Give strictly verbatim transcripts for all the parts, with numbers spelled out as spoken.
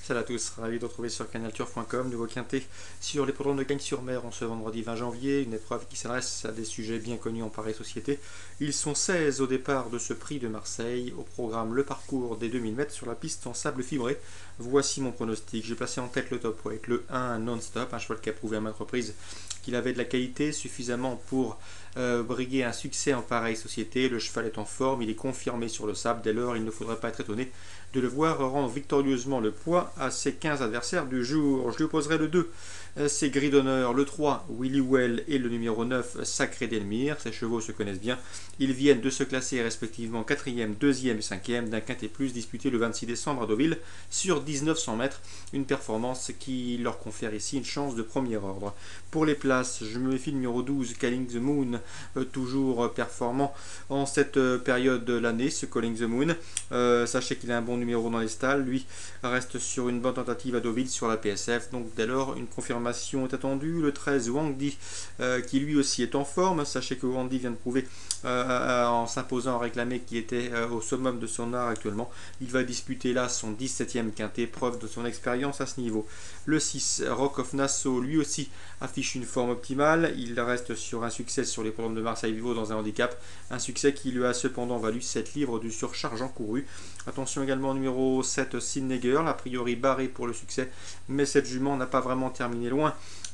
Salut à tous, ravi de retrouver sur canalturf point com, nouveau quintet sur l'hippodrome de Cagnes-sur-Mer en ce vendredi vingt janvier, une épreuve qui s'adresse à des sujets bien connus en pareille société. Ils sont seize au départ de ce prix de Marseille, au programme le parcours des deux mille mètres sur la piste en sable fibré. Voici mon pronostic, j'ai placé en tête le top weight, le un non-stop, un cheval qui a prouvé à maintes reprises qu'il avait de la qualité suffisamment pour euh, briguer un succès en pareille société. Le cheval est en forme, il est confirmé sur le sable, dès lors il ne faudrait pas être étonné de le voir rendre victorieusement le poids à ses quinze adversaires du jour. Je lui opposerai le deux, c'est Gris d'honneur, le trois, Willy Well et le numéro neuf, Sacré d'Elmire. Ces chevaux se connaissent bien, ils viennent de se classer respectivement quatrième, deuxième et cinquième d'un quintet plus disputé le vingt-six décembre à Deauville sur mille neuf cents mètres, une performance qui leur confère ici une chance de premier ordre. Pour les places, je me méfie le numéro douze, Calling the Moon, euh, toujours performant en cette euh, période de l'année, ce Calling the Moon. Euh, sachez qu'il a un bon numéro dans les stalles, lui reste sur une bonne tentative à Deauville sur la P S F, donc dès lors une confirmation est attendue. Le treize, Wang Di, euh, qui lui aussi est en forme. Sachez que Wang Di vient de prouver euh, en s'imposant en réclamé qui était euh, au summum de son art actuellement. Il va disputer là son dix-septième quintet, preuve de son expérience à ce niveau. Le six, Rock of Nassau, lui aussi affiche une forme optimale, il reste sur un succès sur les programmes de Marseille Vivo dans un handicap, un succès qui lui a cependant valu sept livres du surcharge encouru. Attention également au numéro sept, Sydney Girl, a priori barré pour le succès, mais cette jument n'a pas vraiment terminé loin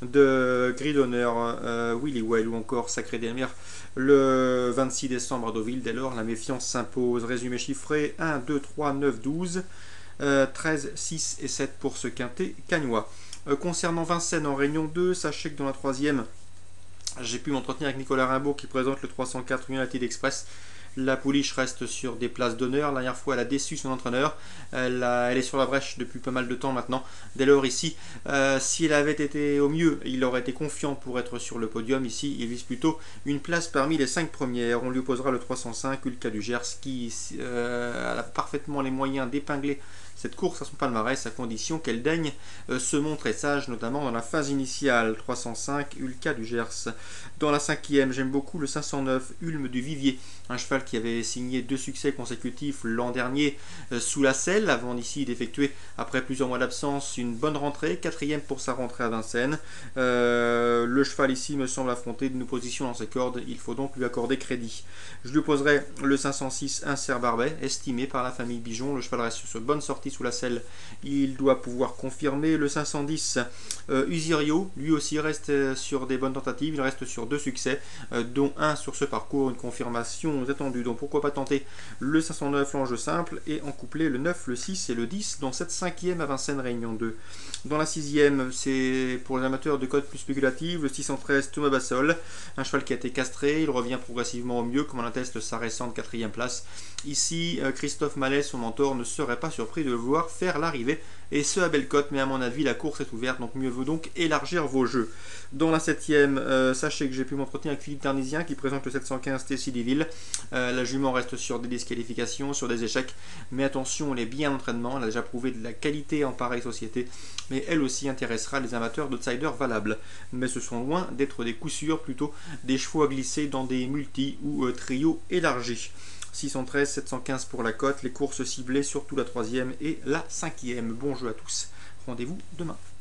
de Gris d'honneur, euh, Willy Well ou encore Sacré d'Elmire le vingt-six décembre à Deauville. Dès lors la méfiance s'impose. Résumé chiffré, un, deux, trois, neuf, douze, euh, treize, six et sept pour ce quintet cagnois. Euh, concernant Vincennes en Réunion deux, sachez que dans la troisième, j'ai pu m'entretenir avec Nicolas Rimbaud qui présente le trois cent quatre United Express. La pouliche reste sur des places d'honneur. La dernière fois, elle a déçu son entraîneur. Elle, a, elle est sur la brèche depuis pas mal de temps maintenant. Dès lors, ici, euh, si elle avait été au mieux, il aurait été confiant pour être sur le podium. Ici, il vise plutôt une place parmi les cinq premières. On lui opposera le trois cent cinq, Ulka du Gers, qui euh, a parfaitement les moyens d'épingler cette course à son palmarès, à condition qu'elle daigne euh, se montrer sage, notamment dans la phase initiale. Trois cent cinq, Ulka du Gers. Dans la cinquième, j'aime beaucoup le cinq cent neuf, Ulme du Vivier, un cheval qui avait signé deux succès consécutifs l'an dernier euh, sous la selle, avant ici d'effectuer, après plusieurs mois d'absence, une bonne rentrée, quatrième pour sa rentrée à Vincennes. Euh, le cheval ici me semble affronter de nos positions dans ses cordes, il faut donc lui accorder crédit. Je lui opposerai le cinq cent six, Insert Barbet, estimé par la famille Bijon. Le cheval reste sur ce bonne sortie sous la selle, il doit pouvoir confirmer. Le cinq cent dix, euh, Usirio, lui aussi reste sur des bonnes tentatives, il reste sur deux succès, euh, dont un sur ce parcours, une confirmation attendue. Donc pourquoi pas tenter le cinq cent neuf, l'enjeu simple, et en coupler le neuf, le six et le dix dans cette cinquième à Vincennes Réunion deux. Dans la sixième, c'est pour les amateurs de codes plus spéculatives, le six cent treize, Thomas Bassol, un cheval qui a été castré, il revient progressivement au mieux, comme en atteste sa récente quatrième place. Ici, Christophe Mallet, son mentor, ne serait pas surpris de le voir faire l'arrivée, et ce à belle cote, mais à mon avis la course est ouverte, donc mieux vaut donc élargir vos jeux. Dans la septième, euh, sachez que j'ai pu m'entretenir avec Philippe Tarnisien qui présente le sept cent quinze, Tessie Deville. Euh, la jument reste sur des disqualifications, sur des échecs, mais attention, elle est bien en entraînement, elle a déjà prouvé de la qualité en pareille société, mais elle aussi intéressera les amateurs d'outsiders valables. Mais ce sont loin d'être des coups sûrs, plutôt des chevaux à glisser dans des multi ou euh, trios élargis. six cent treize, sept cent quinze pour la cote, les courses ciblées, surtout la troisième et la cinquième. Bon jeu à tous, rendez-vous demain.